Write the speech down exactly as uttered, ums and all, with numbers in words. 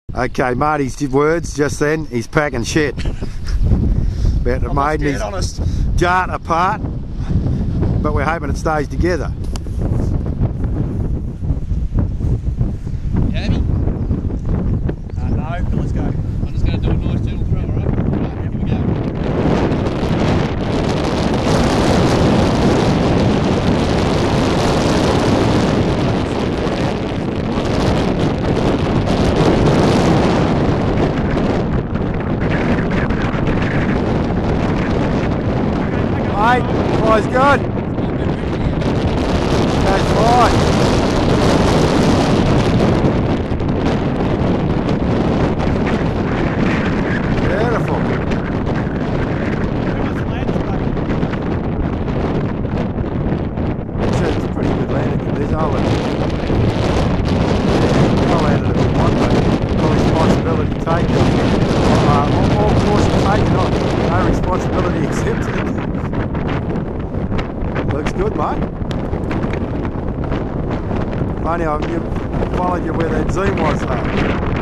Okay, Marty's words just then, he's packing shit. About the Maiden is Jart-a-Part, but we're hoping it stays together. Heavy? Uh, no, but let's go. I'm just going to do a nice gentle throw, alright? Alright, here we go. Mate, fly's good. That's fine. Beautiful. It's a pretty good landing for this, I'll let it. I'll land it if you want, but no responsibility taken. Uh, all, all caution taken on. No responsibility accepted. Looks good, mate. Funny, I've followed you where that zoom was though.